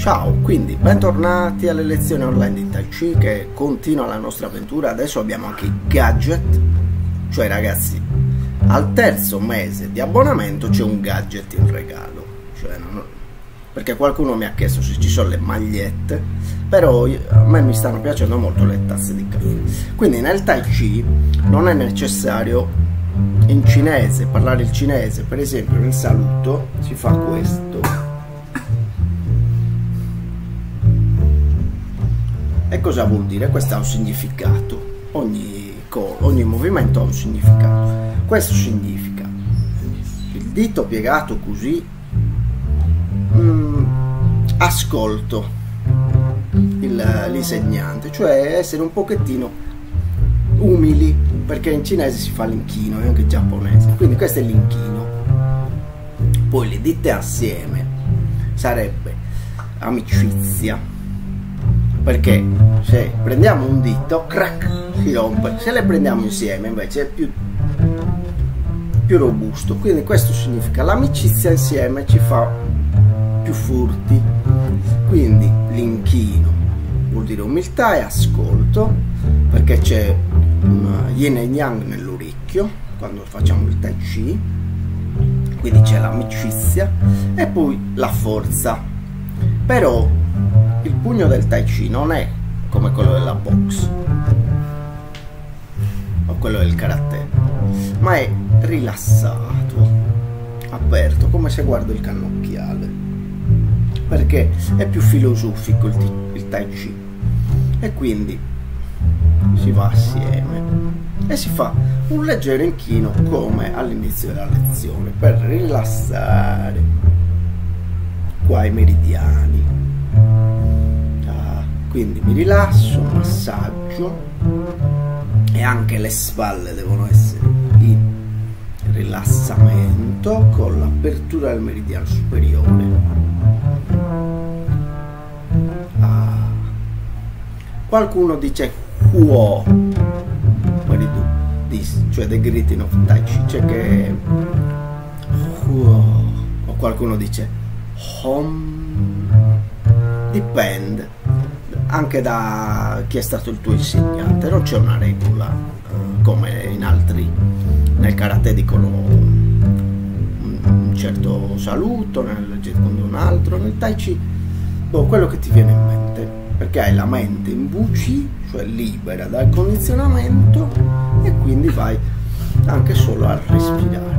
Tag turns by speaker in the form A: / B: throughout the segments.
A: Ciao, quindi bentornati alle lezioni online di Tai Chi che continua la nostra avventura. Adesso abbiamo anche i gadget, cioè ragazzi, al terzo mese di abbonamento c'è un gadget in regalo, cioè perché qualcuno mi ha chiesto se ci sono le magliette, però a me mi stanno piacendo molto le tazze di caffè. Quindi nel Tai Chi non è necessario in cinese parlare il cinese, per esempio nel saluto si fa questo. E cosa vuol dire? Questo ha un significato, ogni movimento ha un significato. Questo significa il dito piegato così, ascolto l'insegnante, cioè essere un pochettino umili, perché in cinese si fa l'inchino e anche in giapponese, quindi questo è l'inchino. Poi le dita assieme sarebbe amicizia, perché se prendiamo un dito, crack, si rompe, se le prendiamo insieme invece è più robusto, quindi questo significa l'amicizia insieme ci fa più furti. Quindi l'inchino vuol dire umiltà e ascolto, perché c'è un yin e yang nell'orecchio quando facciamo il Tai Chi, quindi c'è l'amicizia e poi la forza. Però il pugno del Tai Chi non è come quello della box o quello del karate, ma è rilassato, aperto, come se guardo il cannocchiale, perché è più filosofico il Tai Chi. E quindi si va assieme e si fa un leggero inchino come all'inizio della lezione per rilassare qua i meridiani. Quindi mi rilasso, massaggio, e anche le spalle devono essere in rilassamento con l'apertura del meridiano superiore. Qualcuno dice Huo, cioè the greeting of Tai Chi, cioè che Huo, o qualcuno dice Hom, dipende anche da chi è stato il tuo insegnante. Non c'è una regola come in altri, nel karate dicono un certo saluto, nel Jeet-Kune un altro, nel Tai Chi quello che ti viene in mente, perché hai la mente in Wu-Chi, cioè libera dal condizionamento, e quindi vai anche solo a respirare.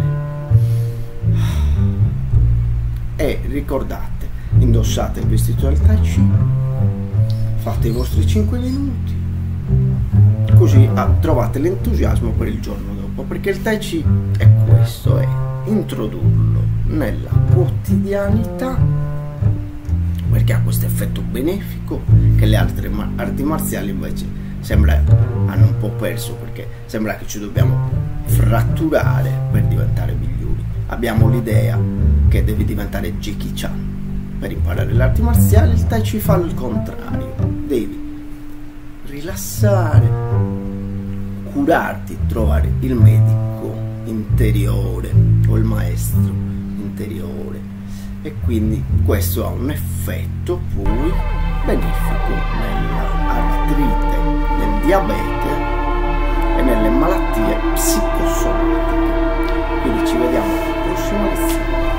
A: E ricordate, indossate il vestito del Tai Chi, fate i vostri 5 minuti, così trovate l'entusiasmo per il giorno dopo, perché il Tai Chi è questo, è introdurlo nella quotidianità, perché ha questo effetto benefico che le altre arti marziali invece hanno un po' perso, perché sembra che ci dobbiamo fratturare per diventare migliori. Abbiamo l'idea che devi diventare Jackie Chan per imparare le arti marziali. Il Tai Chi fa il contrario, devi rilassare, curarti, trovare il medico interiore o il maestro interiore, e quindi questo ha un effetto poi benefico nell'artrite, nel diabete e nelle malattie psicosomatiche. Quindi ci vediamo alla prossima lezione.